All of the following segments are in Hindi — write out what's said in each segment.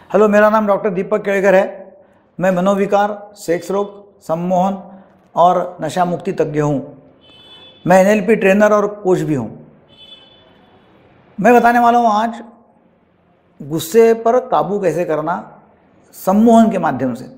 हेलो, मेरा नाम डॉक्टर दीपक केड़कर है। मैं मनोविकार, सेक्स रोग, सम्मोहन और नशा मुक्ति तज्ञ हूँ। मैं एनएलपी ट्रेनर और कोच भी हूँ। मैं बताने वाला हूँ आज गुस्से पर काबू कैसे करना सम्मोहन के माध्यम से।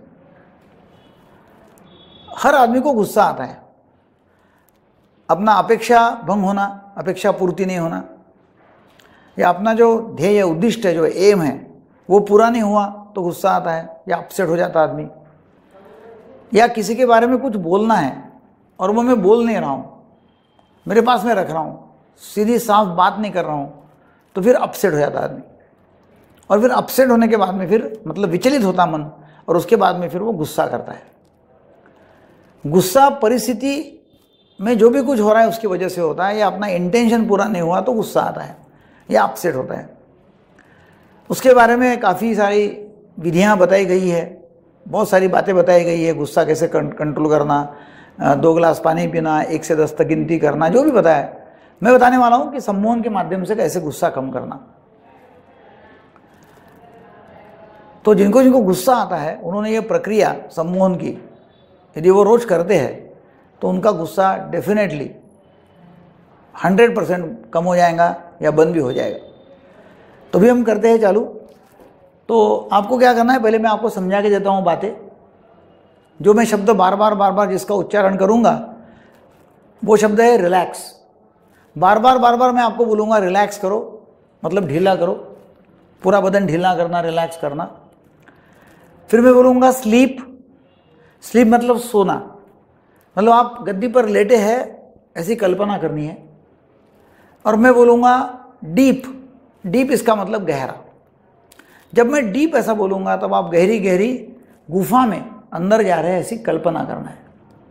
हर आदमी को गुस्सा आता है। अपना अपेक्षा भंग होना, अपेक्षा पूर्ति नहीं होना, या अपना जो ध्येय उद्दिष्ट है, जो एम है, वो पूरा नहीं हुआ तो गुस्सा आता है या अपसेट हो जाता आदमी। या किसी के बारे में कुछ बोलना है और वो मैं बोल नहीं रहा हूँ, मेरे पास में रख रहा हूँ, सीधी साफ बात नहीं कर रहा हूँ, तो फिर अपसेट हो जाता आदमी। और फिर अपसेट होने के बाद में फिर मतलब विचलित होता मन, और उसके बाद में फिर वो गुस्सा करता है। गुस्सा परिस्थिति में जो भी कुछ हो रहा है उसकी वजह से होता है, या अपना इंटेंशन पूरा नहीं हुआ तो गुस्सा आता है या अपसेट होता है। उसके बारे में काफ़ी सारी विधियां बताई गई है, बहुत सारी बातें बताई गई है। गुस्सा कैसे कंट्रोल करना, 2 गिलास पानी पीना, 1 से 10 तक गिनती करना, जो भी बताया। मैं बताने वाला हूं कि सम्मोहन के माध्यम से कैसे गुस्सा कम करना। तो जिनको जिनको गुस्सा आता है उन्होंने ये प्रक्रिया सम्मोहन की यदि वो रोज करते हैं तो उनका गुस्सा डेफिनेटली 100% कम हो जाएगा या बंद भी हो जाएगा। तो भी हम करते हैं चालू। तो आपको क्या करना है, पहले मैं आपको समझा के देता हूँ बातें। जो मैं शब्द बार बार जिसका उच्चारण करूँगा वो शब्द है रिलैक्स। बार बार मैं आपको बोलूँगा रिलैक्स करो, मतलब ढीला करो, पूरा बदन ढीला करना, रिलैक्स करना। फिर मैं बोलूँगा स्लीप। स्लीप मतलब सोना, मतलब आप गद्दी पर लेटे हैं ऐसी कल्पना करनी है। और मैं बोलूँगा डीप। डीप इसका मतलब गहरा। जब मैं डीप ऐसा बोलूँगा तब आप गहरी गहरी गुफा में अंदर जा रहे हैं ऐसी कल्पना करना है।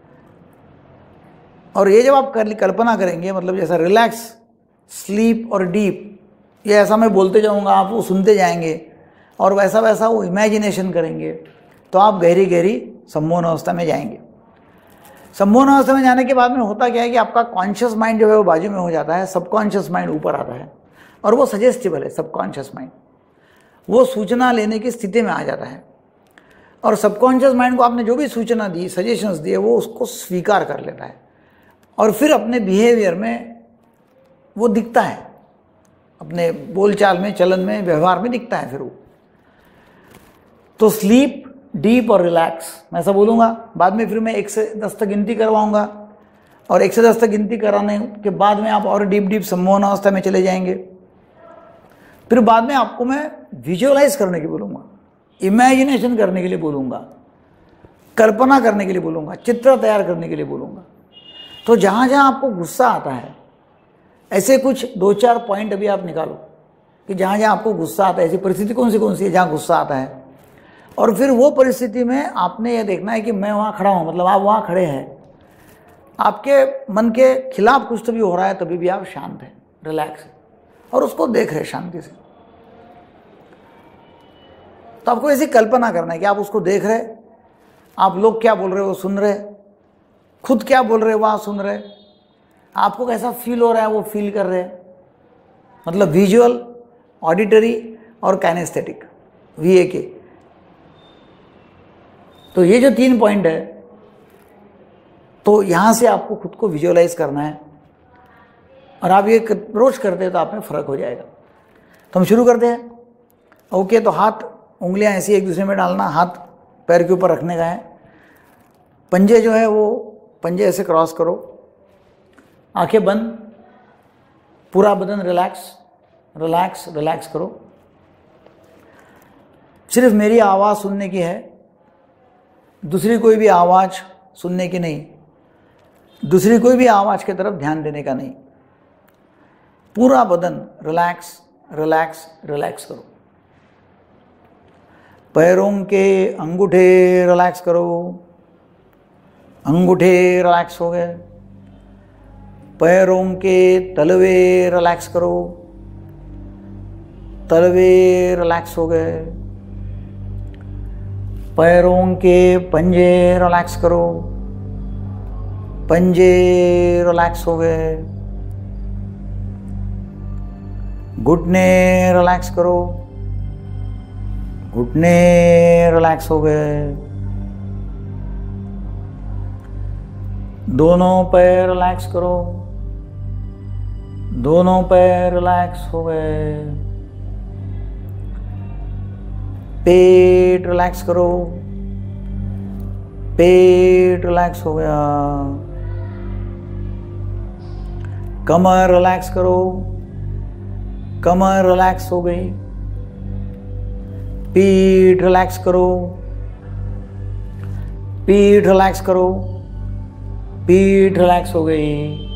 और ये जब आप कल्पना करेंगे, मतलब जैसा रिलैक्स, स्लीप और डीप, ये ऐसा मैं बोलते जाऊँगा, आप वो सुनते जाएंगे और वैसा वैसा वो इमेजिनेशन करेंगे, तो आप गहरी गहरी सम्मोहन अवस्था में जाएंगे। सम्मोहन अवस्था में जाने के बाद में होता क्या है कि आपका कॉन्शियस माइंड जो है वो बाजू में हो जाता है, सबकॉन्शियस माइंड ऊपर आता है, और वो सजेस्टिबल है। सबकॉन्शियस माइंड वो सूचना लेने की स्थिति में आ जाता है, और सबकॉन्शियस माइंड को आपने जो भी सूचना दी, सजेशंस दिए, वो उसको स्वीकार कर लेता है, और फिर अपने बिहेवियर में वो दिखता है, अपने बोलचाल में, चलन में, व्यवहार में दिखता है फिर वो। तो स्लीप, डीप और रिलैक्स मैं ऐसा बोलूँगा। बाद में फिर मैं 1 से 10 तक गिनती करवाऊँगा, और 1 से 10 तक गिनती कराने के बाद में आप और डीप सम्मोहन अवस्था में चले जाएंगे। फिर बाद में आपको मैं विजुअलाइज करने के बोलूँगा, इमेजिनेशन करने के लिए बोलूँगा, कल्पना करने के लिए बोलूँगा, चित्र तैयार करने के लिए बोलूँगा। तो जहाँ जहाँ आपको गुस्सा आता है, ऐसे कुछ 2-4 पॉइंट अभी आप निकालो कि जहाँ जहाँ आपको गुस्सा आता है, ऐसी परिस्थिति कौन सी है जहाँ गुस्सा आता है। और फिर वो परिस्थिति में आपने ये देखना है कि मैं वहाँ खड़ा हूँ, मतलब आप वहाँ खड़े हैं, आपके मन के खिलाफ कुछ तो भी हो रहा है, तभी भी आप शांत हैं, रिलैक्स हैं, और उसको देख रहे शांति से। तो आपको ऐसी कल्पना करना है कि आप उसको देख रहे, आप लोग क्या बोल रहे हो वो सुन रहे, खुद क्या बोल रहे हो वहाँ सुन रहे, आपको कैसा फील हो रहा है वो फील कर रहे, मतलब विजुअल, ऑडिटरी और काइनेस्थेटिक, VAK। तो ये जो 3 पॉइंट है, तो यहाँ से आपको खुद को विजुअलाइज करना है, और आप ये रोज करते हैं तो आप में फ़र्क हो जाएगा। तो हम शुरू करते हैं। ओके, तो हाथ, उंगलियां ऐसी एक दूसरे में डालना, हाथ पैर के ऊपर रखने का है। पंजे जो है वो पंजे ऐसे क्रॉस करो, आंखें बंद, पूरा बदन रिलैक्स रिलैक्स रिलैक्स करो। सिर्फ मेरी आवाज़ सुनने की है, दूसरी कोई भी आवाज़ सुनने की नहीं, दूसरी कोई भी आवाज़ की तरफ ध्यान देने का नहीं। पूरा बदन रिलैक्स रिलैक्स रिलैक्स करो। पैरों के अंगूठे रिलैक्स करो, अंगूठे रिलैक्स हो गए। पैरों के तलवे रिलैक्स करो, तलवे रिलैक्स हो गए। पैरों के पंजे रिलैक्स करो, पंजे रिलैक्स हो गए। घुटने रिलैक्स करो, घुटने रिलैक्स हो गए, दोनों पैर रिलैक्स करो, दोनों पैर रिलैक्स हो गए, पेट रिलैक्स करो, पेट रिलैक्स हो गया, कमर रिलैक्स करो, कमर रिलैक्स हो गई, पीठ रिलैक्स करो, पीठ रिलैक्स करो, पीठ रिलैक्स हो गई,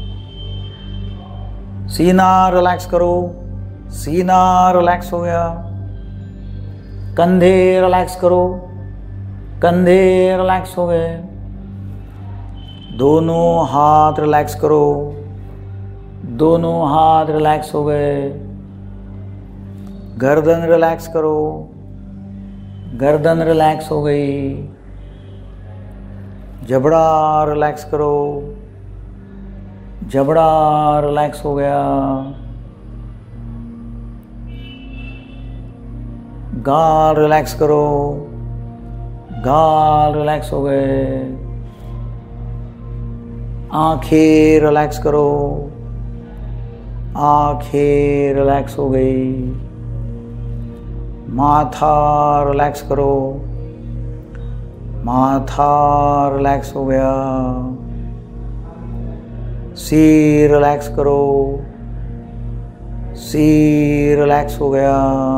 सीना रिलैक्स करो, सीना रिलैक्स हो गया, कंधे रिलैक्स करो, कंधे रिलैक्स हो गए, दोनों हाथ रिलैक्स करो, दोनों हाथ रिलैक्स हो गए, गर्दन रिलैक्स करो, गर्दन रिलैक्स हो गई, जबड़ा रिलैक्स करो, जबड़ा रिलैक्स हो गया, गाल रिलैक्स करो, गाल रिलैक्स हो गए, आंखें रिलैक्स करो, आंखें रिलैक्स हो गई, माथा रिलैक्स करो, माथा रिलैक्स हो गया, सिर रिलैक्स करो, सिर रिलैक्स हो गया,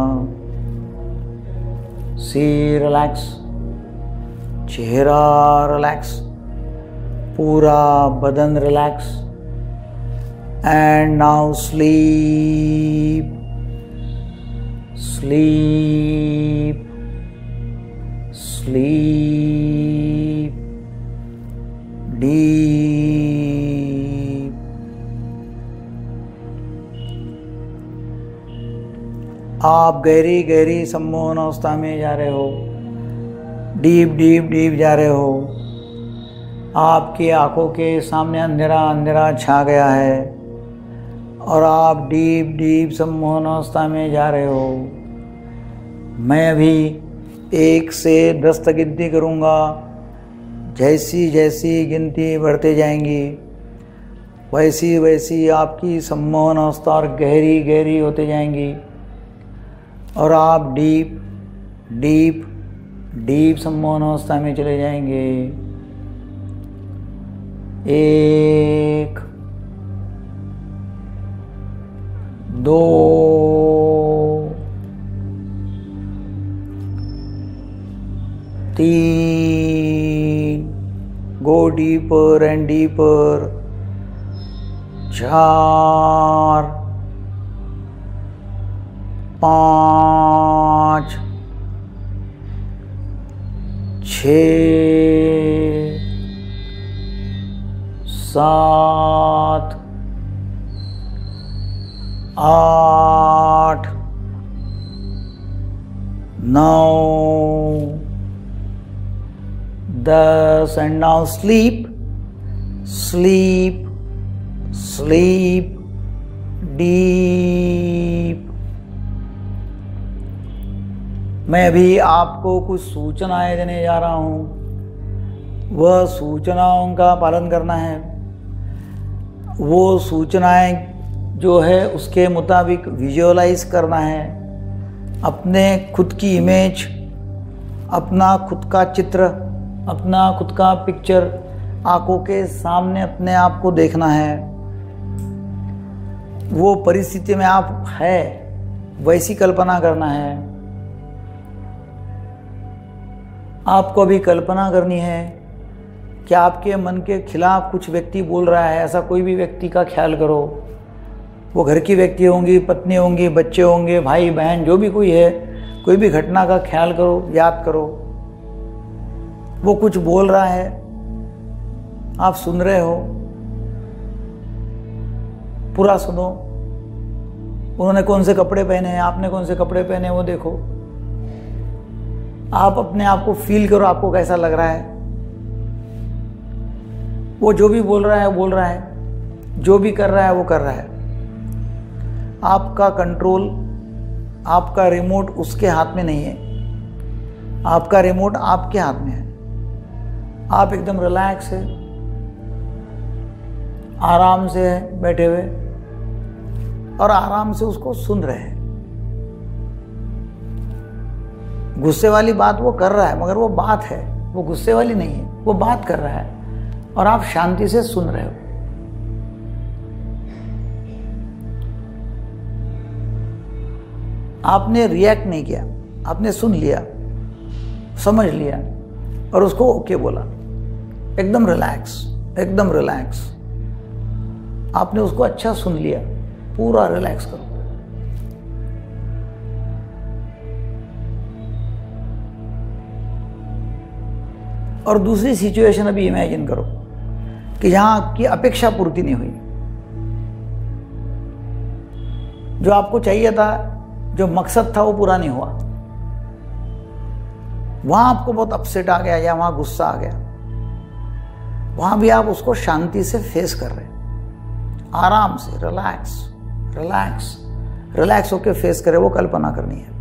सिर रिलैक्स, चेहरा रिलैक्स, पूरा बदन relax, and now sleep, sleep, sleep, deep. आप गहरी गहरी सम्मोहन अवस्था में जा रहे हो, डीप डीप डीप जा रहे हो, आपकी आंखों के सामने अंधेरा अंधेरा छा गया है और आप डीप डीप सम्मोहन अवस्था में जा रहे हो। मैं अभी 1 से 10 तक गिनती करूँगा, जैसी जैसी गिनती बढ़ते जाएंगी वैसी वैसी आपकी सम्मोहन अवस्था और गहरी गहरी होते जाएंगी और आप डीप डीप डीप सम्मोहन अवस्था में चले जाएंगे। 1 2 3 go deeper and deeper, 4 5 6 7 8 9 10 and now sleep, sleep, sleep deep. मैं अभी आपको कुछ सूचनाएं देने जा रहा हूँ, वह सूचनाओं का पालन करना है। वो सूचनाएं जो है उसके मुताबिक विजुअलाइज करना है, अपने खुद की इमेज, अपना खुद का चित्र, अपना खुद का पिक्चर आंखों के सामने अपने आप को देखना है। वो परिस्थिति में आप है वैसी कल्पना करना है। आपको अभी कल्पना करनी है कि आपके मन के खिलाफ कुछ व्यक्ति बोल रहा है, ऐसा कोई भी व्यक्ति का ख्याल करो। वो घर की व्यक्ति होंगी, पत्नी होंगी, बच्चे होंगे, भाई बहन, जो भी कोई है, कोई भी घटना का ख्याल करो, याद करो। वो कुछ बोल रहा है, आप सुन रहे हो, पूरा सुनो। उन्होंने कौन से कपड़े पहने हैं, आपने कौन से कपड़े पहने हैं, वो देखो। आप अपने आप को फील करो, आपको कैसा लग रहा है। वो जो भी बोल रहा है बोल रहा है, जो भी कर रहा है वो कर रहा है। आपका कंट्रोल, आपका रिमोट उसके हाथ में नहीं है। आपका रिमोट आपके हाथ में है। आप एकदम रिलैक्स है, आराम से है बैठे हुए और आराम से उसको सुन रहे हैं। गुस्से वाली बात वो कर रहा है, मगर वो बात है, वो गुस्से वाली नहीं है, वो बात कर रहा है और आप शांति से सुन रहे हो। आपने रिएक्ट नहीं किया, आपने सुन लिया, समझ लिया और उसको ओके बोला। एकदम रिलैक्स, एकदम रिलैक्स। आपने उसको अच्छा सुन लिया, पूरा रिलैक्स करो। और दूसरी सिचुएशन अभी इमेजिन करो कि जहां आपकी अपेक्षा पूर्ति नहीं हुई, जो आपको चाहिए था, जो मकसद था वो पूरा नहीं हुआ। वहां आपको बहुत अपसेट आ गया या वहां गुस्सा आ गया, वहां भी आप उसको शांति से फेस कर रहे हैं, आराम से रिलैक्स रिलैक्स रिलैक्स होकर फेस करे। वो कल्पना करनी है,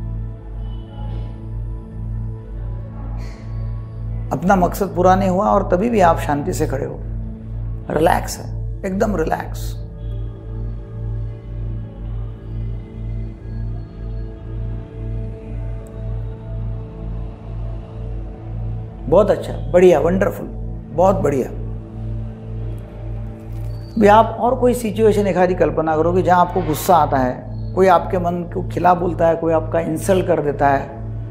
अपना मकसद पूरा नहीं हुआ और तभी भी आप शांति से खड़े हो, रिलैक्स है, एकदम रिलैक्स। बहुत अच्छा, बढ़िया, वंडरफुल, बहुत बढ़िया। भी आप और कोई सिचुएशन एक आधी कल्पना करो कि जहां आपको गुस्सा आता है, कोई आपके मन को खिलाफ बोलता है, कोई आपका इंसल्ट कर देता है,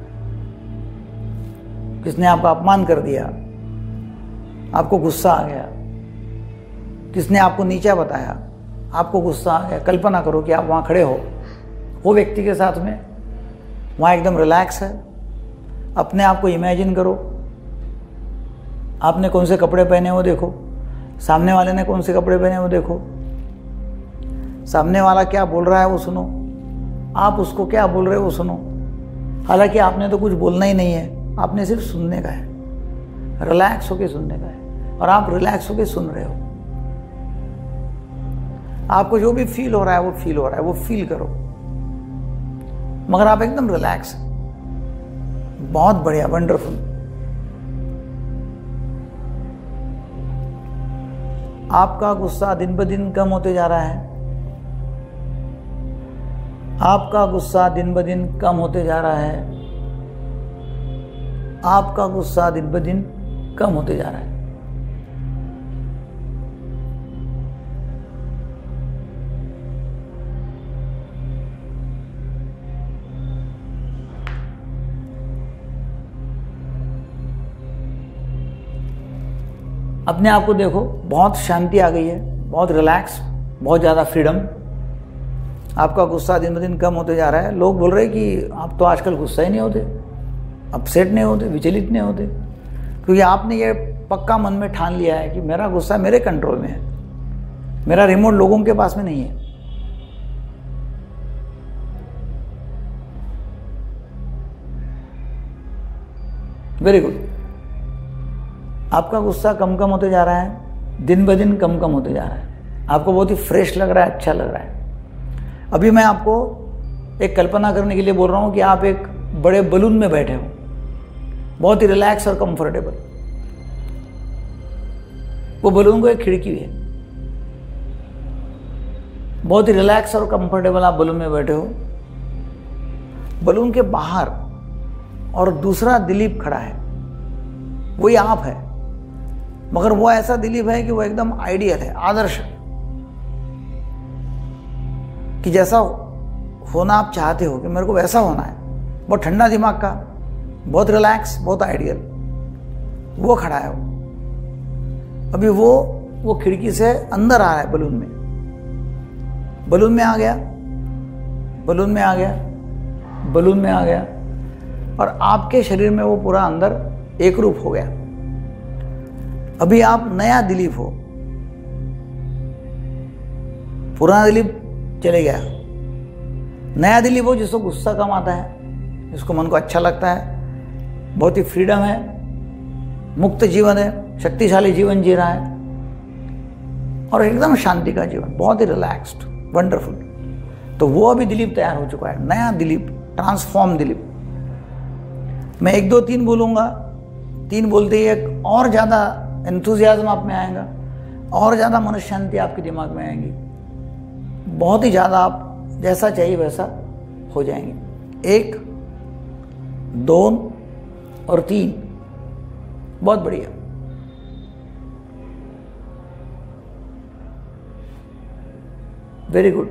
किसने आपका अपमान कर दिया, आपको गुस्सा आ गया, किसने आपको नीचा बताया, आपको गुस्सा आ गया। कल्पना करो कि आप वहां खड़े हो, वो व्यक्ति के साथ में, वहां एकदम रिलैक्स है। अपने आप को इमेजिन करो, आपने कौन से कपड़े पहने वो देखो, सामने वाले ने कौन से कपड़े पहने वो देखो, सामने वाला क्या बोल रहा है वो सुनो, आप उसको क्या बोल रहे हो वो सुनो। हालांकि आपने तो कुछ बोलना ही नहीं है, आपने सिर्फ सुनने का है, रिलैक्स होके सुनने का है और आप रिलैक्स होके सुन रहे हो। आपको जो भी फील हो रहा है वो फील हो रहा है, वो फील करो, मगर आप एकदम रिलैक्स हैं। बहुत बढ़िया, वंडरफुल। आपका गुस्सा दिन ब दिन कम होते जा रहा है, आपका गुस्सा दिन ब दिन कम होते जा रहा है, आपका गुस्सा दिन ब दिन कम होते जा रहा है। अपने आप को देखो, बहुत शांति आ गई है, बहुत रिलैक्स, बहुत ज़्यादा फ्रीडम। आपका गुस्सा दिन ब दिन कम होते जा रहा है। लोग बोल रहे हैं कि आप तो आजकल गुस्सा ही नहीं होते, अपसेट नहीं होते, विचलित नहीं होते, क्योंकि आपने ये पक्का मन में ठान लिया है कि मेरा गुस्सा मेरे कंट्रोल में है, मेरा रिमोट लोगों के पास में नहीं है। Very good. आपका गुस्सा कम कम होते जा रहा है, दिन ब दिन कम कम होते जा रहा है। आपको बहुत ही फ्रेश लग रहा है, अच्छा लग रहा है। अभी मैं आपको एक कल्पना करने के लिए बोल रहा हूं कि आप एक बड़े बलून में बैठे हो, बहुत ही रिलैक्स और कंफर्टेबल। वो बलून को एक खिड़की है, बहुत ही रिलैक्स और कंफर्टेबल आप बलून में बैठे हो। बलून के बाहर और दूसरा दिलीप खड़ा है, वही आप है, मगर वो ऐसा दिलीप है कि वो एकदम आइडियल है, आदर्श, कि जैसा होना आप चाहते हो कि मेरे को वैसा होना है। बहुत ठंडा दिमाग का, बहुत रिलैक्स, बहुत आइडियल, वो खड़ा है। अभी वो खिड़की से अंदर आ रहा है बलून में, बलून में आ गया, बलून में आ गया, बलून में आ गया और आपके शरीर में वो पूरा अंदर एक रूप हो गया। अभी आप नया दिलीप हो, पुराना दिलीप चले गया, नया दिलीप हो जिसको गुस्सा कम आता है, जिसको मन को अच्छा लगता है, बहुत ही फ्रीडम है, मुक्त जीवन है, शक्तिशाली जीवन जी रहा है और एकदम शांति का जीवन, बहुत ही रिलैक्स्ड, वंडरफुल। तो वो अभी दिलीप तैयार हो चुका है, नया दिलीप, ट्रांसफॉर्म दिलीप। मैं 1 2 3 बोलूँगा, 3 बोलते ही एक और ज़्यादा एंथुजियाज्म आप में आएगा, और ज़्यादा मन शांति आपके दिमाग में आएंगी, बहुत ही ज़्यादा आप जैसा चाहिए वैसा हो जाएंगे। 1 2 और 3, बहुत बढ़िया। Very good.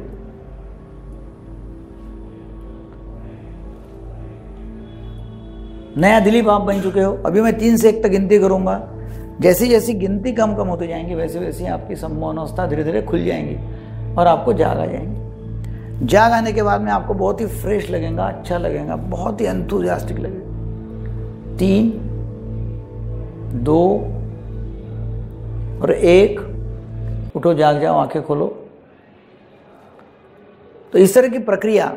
नया दिलीप आप बन चुके हो। अभी मैं 3 से 1 तक गिनती करूंगा, जैसी जैसी गिनती कम होती जाएंगी वैसे वैसे आपकी सम्मोहनावस्था धीरे धीरे खुल जाएंगी और आपको जाग आ जाएंगे। जाग आने के बाद में आपको बहुत ही फ्रेश लगेगा, अच्छा लगेगा, बहुत ही एंथुसियास्टिक लगेगा। 3 2 और 1, उठो, जाग जाओ, आंखें खोलो। तो इस तरह की प्रक्रिया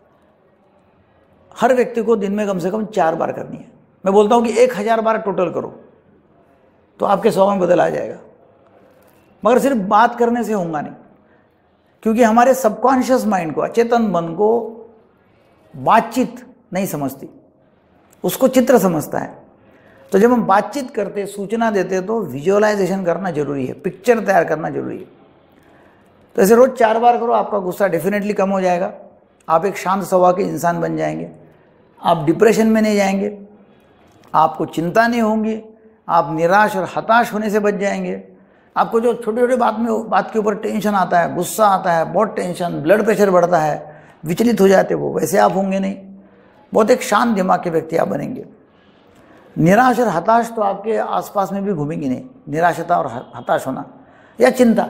हर व्यक्ति को दिन में कम से कम 4 बार करनी है। मैं बोलता हूं कि 1000 बार टोटल करो तो आपके स्वभाव में बदल आ जाएगा। मगर सिर्फ बात करने से होगा नहीं, क्योंकि हमारे सबकॉन्शियस माइंड को, अचेतन मन को बातचीत नहीं समझती, उसको चित्र समझता है। तो जब हम बातचीत करते, सूचना देते, तो विजुअलाइजेशन करना जरूरी है, पिक्चर तैयार करना जरूरी है। तो ऐसे रोज 4 बार करो, आपका गुस्सा डेफिनेटली कम हो जाएगा, आप एक शांत स्वभाव के इंसान बन जाएंगे, आप डिप्रेशन में नहीं जाएंगे, आपको चिंता नहीं होगी, आप निराश और हताश होने से बच जाएंगे। आपको जो छोटे छोटे बात के ऊपर टेंशन आता है, गुस्सा आता है, बहुत टेंशन, ब्लड प्रेशर बढ़ता है, विचलित हो जाते हो, वैसे आप होंगे नहीं, बहुत एक शांत दिमाग के व्यक्ति आप बनेंगे। निराश और हताश तो आपके आसपास में भी घूमेंगे नहीं, निराशता और हताश होना या चिंता।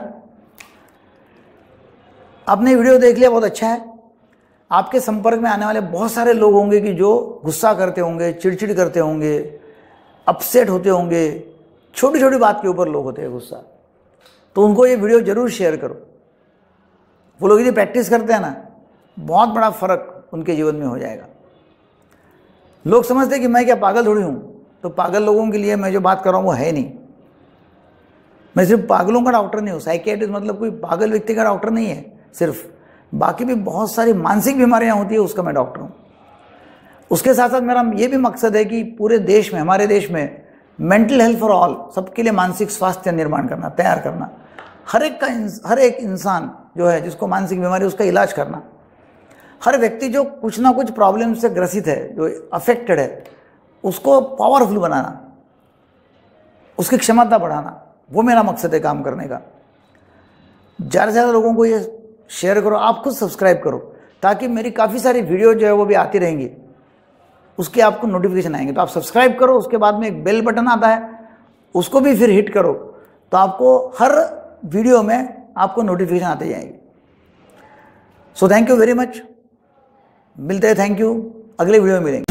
आपने वीडियो देख लिया, बहुत अच्छा है। आपके संपर्क में आने वाले बहुत सारे लोग होंगे कि जो गुस्सा करते होंगे, चिड़चिड़ करते होंगे, अपसेट होते होंगे, छोटी छोटी बात के ऊपर लोग होते हैं गुस्सा। तो उनको ये वीडियो जरूर शेयर करो। वो लोग यदि प्रैक्टिस करते हैं ना, बहुत बड़ा फर्क उनके जीवन में हो जाएगा। लोग समझते हैं कि मैं क्या पागल थोड़ी हूँ, तो पागल लोगों के लिए मैं जो बात कर रहा हूँ वो है नहीं। मैं सिर्फ पागलों का डॉक्टर नहीं हूँ, साइकियाट्रिस्ट मतलब कोई पागल व्यक्ति का डॉक्टर नहीं है सिर्फ, बाकी भी बहुत सारी मानसिक बीमारियां होती है, उसका मैं डॉक्टर हूँ। उसके साथ साथ मेरा ये भी मकसद है कि पूरे देश में, हमारे देश में मेंटल हेल्थ फॉर ऑल, सबके लिए मानसिक स्वास्थ्य निर्माण करना, तैयार करना, हर एक इंसान जो है जिसको मानसिक बीमारी, उसका इलाज करना। हर व्यक्ति जो कुछ ना कुछ प्रॉब्लम से ग्रसित है, जो अफेक्टेड है, उसको पावरफुल बनाना, उसकी क्षमता बढ़ाना, वो मेरा मकसद है काम करने का। ज़्यादा से ज़्यादा लोगों को ये शेयर करो, आप खुद सब्सक्राइब करो, ताकि मेरी काफ़ी सारी वीडियो जो है वो भी आती रहेंगी, उसके आपको नोटिफिकेशन आएंगे। तो आप सब्सक्राइब करो, उसके बाद में एक बेल बटन आता है, उसको भी फिर हिट करो, तो आपको हर वीडियो में आपको नोटिफिकेशन आते जाएंगे। So thank you very much, मिलते हैं, थैंक यू, अगले वीडियो में मिलेंगे।